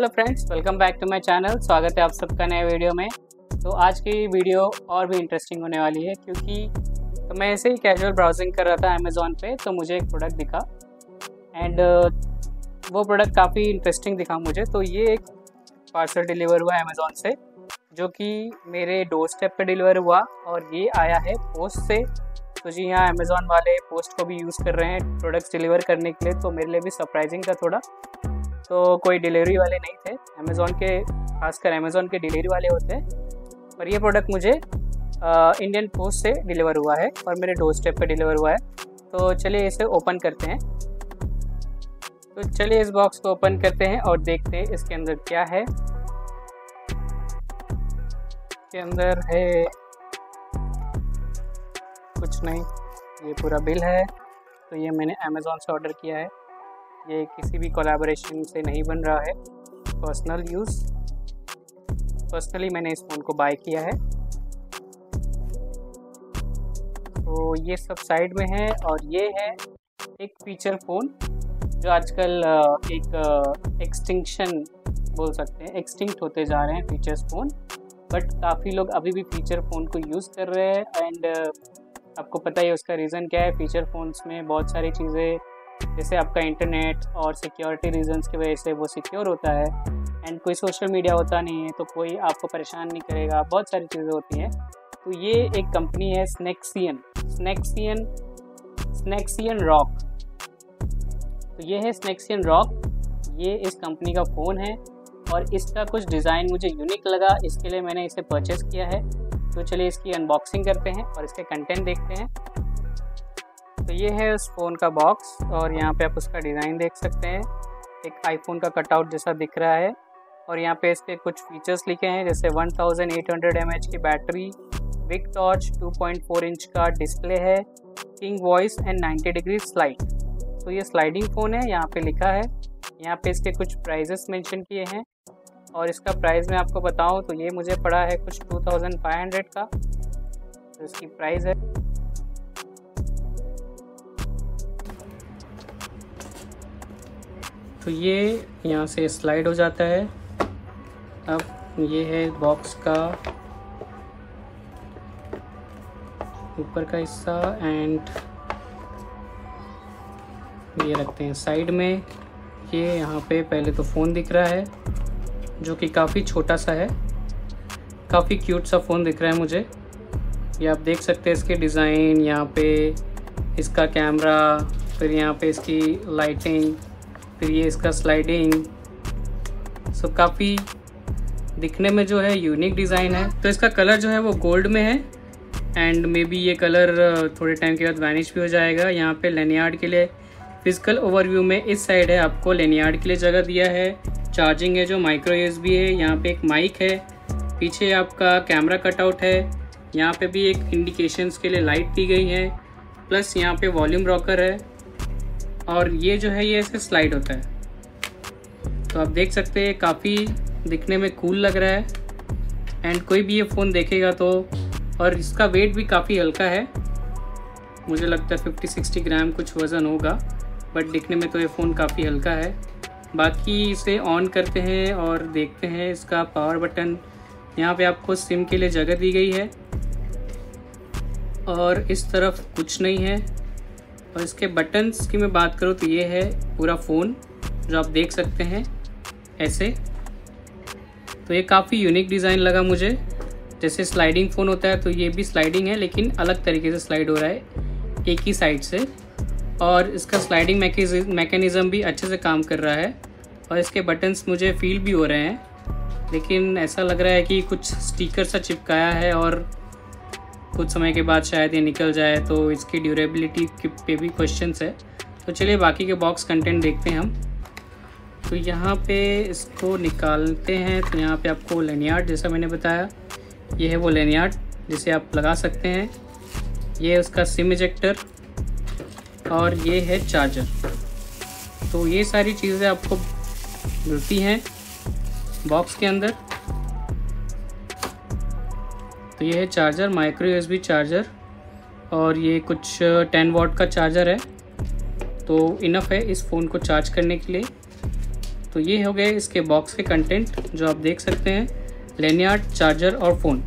Hello friends, welcome back to my channel. स्वागत है आप सबका नए वीडियो में। तो आज की वीडियो और भी इंटरेस्टिंग होने वाली है क्योंकि मैं ऐसे ही कैजुअल ब्राउजिंग कर रहा था अमेज़ॉन पे, तो मुझे एक प्रोडक्ट दिखा एंड वो प्रोडक्ट काफ़ी इंटरेस्टिंग दिखा मुझे। तो ये एक पार्सल डिलीवर हुआ अमेज़ॉन से, जो कि मेरे डोर स्टेप पर डिलीवर हुआ और ये आया है पोस्ट से। तो जी हाँ, अमेज़ॉन वाले पोस्ट को भी यूज़ कर रहे हैं प्रोडक्ट्स डिलीवर करने के लिए, तो मेरे लिए भी सरप्राइजिंग था थोड़ा। तो कोई डिलीवरी वाले नहीं थे अमेज़ॉन के, खासकर अमेज़ॉन के डिलीवरी वाले होते हैं, पर ये प्रोडक्ट मुझे इंडियन पोस्ट से डिलीवर हुआ है और मेरे डोर स्टेप पे डिलीवर हुआ है। तो चलिए इसे ओपन करते हैं। तो चलिए इस बॉक्स को ओपन करते हैं और देखते हैं इसके अंदर क्या है। इसके अंदर है कुछ नहीं, ये पूरा बिल है। तो ये मैंने अमेज़ॉन से ऑर्डर किया है, ये किसी भी कोलैबोरेशन से नहीं बन रहा है, पर्सनल यूज़। पर्सनली मैंने इस फ़ोन को बाय किया है। तो ये सब साइड में है और ये है एक फीचर फ़ोन जो आजकल एक एक्सटिंक्शन बोल सकते हैं, एक्सटिंक्ट होते जा रहे हैं फीचर्स फ़ोन, बट काफ़ी लोग अभी भी फीचर फ़ोन को यूज़ कर रहे हैं। एंड आपको पता ही उसका रीज़न क्या है। फीचर फ़ोन्स में बहुत सारी चीज़ें, जैसे आपका इंटरनेट और सिक्योरिटी रीजंस की वजह से वो सिक्योर होता है एंड कोई सोशल मीडिया होता नहीं है, तो कोई आपको परेशान नहीं करेगा, बहुत सारी चीज़ें होती हैं। तो ये एक कंपनी है स्नेक्सियन रॉक। तो ये है स्नेक्सियन रॉक, ये इस कंपनी का फ़ोन है और इसका कुछ डिज़ाइन मुझे यूनिक लगा, इसके लिए मैंने इसे परचेज़ किया है। तो चलिए इसकी अनबॉक्सिंग करते हैं और इसके कंटेंट देखते हैं। तो ये है उस फ़ोन का बॉक्स और यहाँ पे आप उसका डिज़ाइन देख सकते हैं, एक आईफोन का कटआउट जैसा दिख रहा है। और यहाँ पे इसके कुछ फीचर्स लिखे हैं, जैसे 1800 mAh की बैटरी, बिग टॉर्च, 2.4 इंच का डिस्प्ले है, king voice and 90 degree slide. तो ये स्लाइडिंग फ़ोन है, यहाँ पे लिखा है। यहाँ पे इसके कुछ प्राइजेस मेंशन किए हैं और इसका प्राइस मैं आपको बताऊँ तो ये मुझे पड़ा है कुछ 2500 का, तो इसकी प्राइस है। तो ये यहाँ से स्लाइड हो जाता है। अब ये है बॉक्स का ऊपर का हिस्सा एंड ये रखते हैं साइड में। ये यहाँ पे पहले तो फ़ोन दिख रहा है जो कि काफ़ी छोटा सा है, काफ़ी क्यूट सा फ़ोन दिख रहा है मुझे। ये आप देख सकते हैं इसके डिज़ाइन, यहाँ पे इसका कैमरा, फिर यहाँ पे इसकी लाइटिंग, फिर ये इसका स्लाइडिंग। सो काफ़ी दिखने में जो है यूनिक डिज़ाइन है। तो इसका कलर जो है वो गोल्ड में है एंड मे बी ये कलर थोड़े टाइम के बाद वैनिश भी हो जाएगा। यहाँ पे लैनियार्ड के लिए फिजिकल ओवरव्यू में इस साइड है आपको लैनियार्ड के लिए जगह दिया है, चार्जिंग है जो माइक्रो यूएसबी है, यहाँ पे एक माइक है, पीछे आपका कैमरा कटआउट है, यहाँ पे भी एक इंडिकेशंस के लिए लाइट दी गई है, प्लस यहाँ पे वॉल्यूम रॉकर है और ये जो है ये ऐसे स्लाइड होता है। तो आप देख सकते हैं काफ़ी दिखने में कूल लग रहा है एंड कोई भी ये फ़ोन देखेगा तो, और इसका वेट भी काफ़ी हल्का है, मुझे लगता है 50-60 ग्राम कुछ वज़न होगा, बट दिखने में तो ये फ़ोन काफ़ी हल्का है। बाकी इसे ऑन करते हैं और देखते हैं इसका पावर बटन। यहाँ पे आपको सिम के लिए जगह दी गई है और इस तरफ कुछ नहीं है। और इसके बटन्स की मैं बात करूँ तो ये है पूरा फ़ोन जो आप देख सकते हैं ऐसे। तो ये काफ़ी यूनिक डिज़ाइन लगा मुझे, जैसे स्लाइडिंग फ़ोन होता है तो ये भी स्लाइडिंग है, लेकिन अलग तरीके से स्लाइड हो रहा है एक ही साइड से। और इसका स्लाइडिंग मैकेनिज़्म भी अच्छे से काम कर रहा है और इसके बटन्स मुझे फील भी हो रहे हैं, लेकिन ऐसा लग रहा है कि कुछ स्टिकर सा चिपकाया है और कुछ समय के बाद शायद ये निकल जाए, तो इसकी ड्यूरेबिलिटी पे भी क्वेश्चंस है। तो चलिए बाकी के बॉक्स कंटेंट देखते हैं हम। तो यहाँ पे इसको निकालते हैं तो यहाँ पे आपको लैनियार्ड, जैसा मैंने बताया, ये है वो लैनियार्ड जिसे आप लगा सकते हैं। ये उसका सिम इजेक्टर और ये है चार्जर। तो ये सारी चीज़ें आपको मिलती हैं बॉक्स के अंदर। तो ये है चार्जर, माइक्रो यूएसबी चार्जर, और ये कुछ 10 वाट का चार्जर है, तो इनफ है इस फ़ोन को चार्ज करने के लिए। तो ये हो गए इसके बॉक्स के कंटेंट जो आप देख सकते हैं, लैनियार्ड, चार्जर और फ़ोन।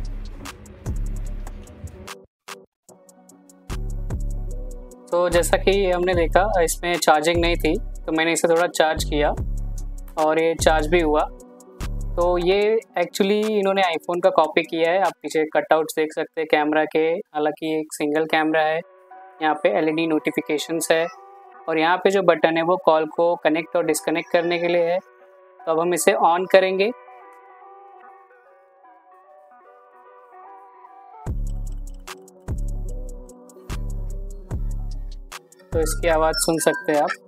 तो जैसा कि हमने देखा इसमें चार्जिंग नहीं थी, तो मैंने इसे थोड़ा चार्ज किया और ये चार्ज भी हुआ। तो ये एक्चुअली इन्होंने आईफोन का कॉपी किया है। आप पीछे कटआउट्स देख सकते हैं कैमरा के, हालांकि एक सिंगल कैमरा है। यहाँ पे एलईडी नोटिफिकेशंस है और यहाँ पे जो बटन है वो कॉल को कनेक्ट और डिस्कनेक्ट करने के लिए है। तो अब हम इसे ऑन करेंगे। तो इसकी आवाज़ सुन सकते हैं आप।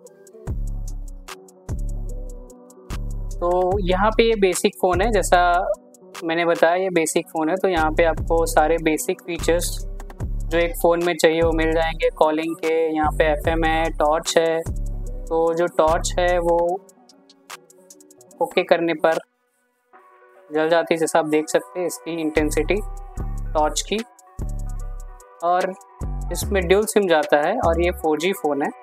तो यहाँ पे ये बेसिक फ़ोन है, जैसा मैंने बताया ये बेसिक फ़ोन है। तो यहाँ पे आपको सारे बेसिक फीचर्स जो एक फ़ोन में चाहिए वो मिल जाएंगे। कॉलिंग के यहाँ पे FM है, टॉर्च है। तो जो टॉर्च है वो ओके करने पर जल जाती है, जैसा आप देख सकते हैं इसकी इंटेंसिटी टॉर्च की। और इसमें ड्यूल सिम जाता है और ये 4G फ़ोन है।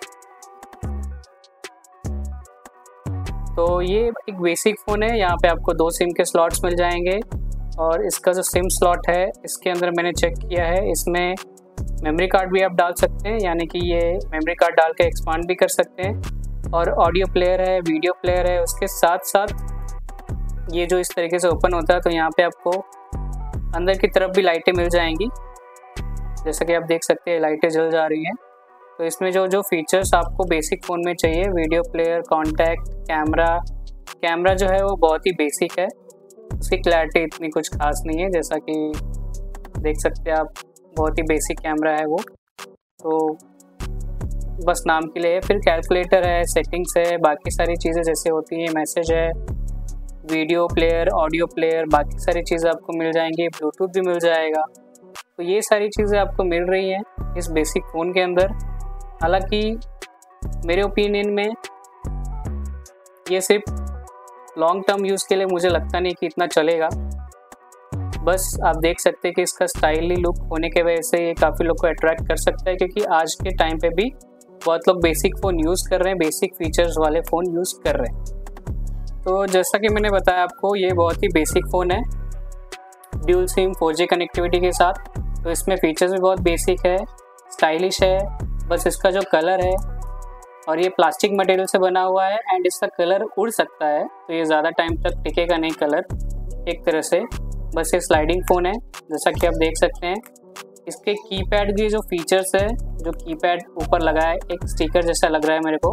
तो ये एक बेसिक फ़ोन है। यहाँ पे आपको 2 सिम के स्लॉट्स मिल जाएंगे और इसका जो सिम स्लॉट है इसके अंदर मैंने चेक किया है, इसमें मेमोरी कार्ड भी आप डाल सकते हैं, यानी कि ये मेमोरी कार्ड डाल के एक्सपांड भी कर सकते हैं। और ऑडियो प्लेयर है, वीडियो प्लेयर है। उसके साथ साथ ये जो इस तरीके से ओपन होता है, तो यहाँ पे आपको अंदर की तरफ भी लाइटें मिल जाएंगी, जैसा कि आप देख सकते हैं लाइटें जल जा रही हैं। तो इसमें जो फीचर्स आपको बेसिक फ़ोन में चाहिए, वीडियो प्लेयर, कॉन्टैक्ट, कैमरा जो है वो बहुत ही बेसिक है। उसकी क्लैरिटी इतनी कुछ खास नहीं है, जैसा कि देख सकते हैं आप, बहुत ही बेसिक कैमरा है वो, तो बस नाम के लिए है। फिर कैलकुलेटर है, सेटिंग्स है, बाकी सारी चीज़ें जैसे होती हैं, मैसेज है, वीडियो प्लेयर, ऑडियो प्लेयर, बाकी सारी चीज़ें आपको मिल जाएंगी। ब्लूटूथ भी मिल जाएगा। तो ये सारी चीज़ें आपको मिल रही हैं इस बेसिक फ़ोन के अंदर। हालांकि मेरे ओपिनियन में ये सिर्फ लॉन्ग टर्म यूज़ के लिए मुझे लगता नहीं कि इतना चलेगा। बस आप देख सकते हैं कि इसका स्टाइली लुक होने के वजह से ये काफ़ी लोग को अट्रैक्ट कर सकता है, क्योंकि आज के टाइम पे भी बहुत लोग बेसिक फ़ोन यूज़ कर रहे हैं, बेसिक फीचर्स वाले फ़ोन यूज़ कर रहे हैं। तो जैसा कि मैंने बताया आपको, ये बहुत ही बेसिक फ़ोन है ड्यूल सिम 4G कनेक्टिविटी के साथ। तो इसमें फीचर्स भी बहुत बेसिक है, स्टाइलिश है। बस इसका जो कलर है, और ये प्लास्टिक मटेरियल से बना हुआ है एंड इसका कलर उड़ सकता है, तो ये ज़्यादा टाइम तक टिकेगा नहीं कलर एक तरह से। बस ये स्लाइडिंग फ़ोन है, जैसा कि आप देख सकते हैं। इसके कीपैड के जो फीचर्स है, जो कीपैड ऊपर लगा है, एक स्टिकर जैसा लग रहा है मेरे को।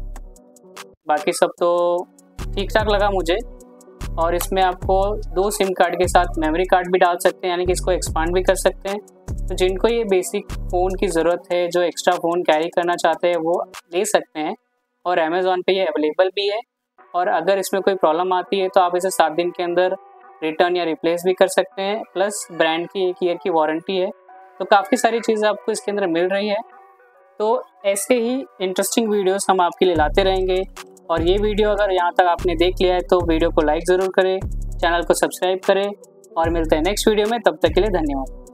बाकी सब तो ठीक ठाक लगा मुझे। और इसमें आपको 2 सिम कार्ड के साथ मेमोरी कार्ड भी डाल सकते हैं, यानी कि इसको एक्सपांड भी कर सकते हैं। तो जिनको ये बेसिक फ़ोन की ज़रूरत है, जो एक्स्ट्रा फ़ोन कैरी करना चाहते हैं, वो ले सकते हैं। और अमेज़ॉन पे ये अवेलेबल भी है। और अगर इसमें कोई प्रॉब्लम आती है तो आप इसे 7 दिन के अंदर रिटर्न या रिप्लेस भी कर सकते हैं। प्लस ब्रांड की 1 ईयर की वारंटी है। तो काफ़ी सारी चीज़ें आपको इसके अंदर मिल रही है। तो ऐसे ही इंटरेस्टिंग वीडियोस हम आपके लिए लाते रहेंगे। और ये वीडियो अगर यहाँ तक आपने देख लिया है तो वीडियो को लाइक ज़रूर करें, चैनल को सब्सक्राइब करें, और मिलते हैं नेक्स्ट वीडियो में। तब तक के लिए धन्यवाद।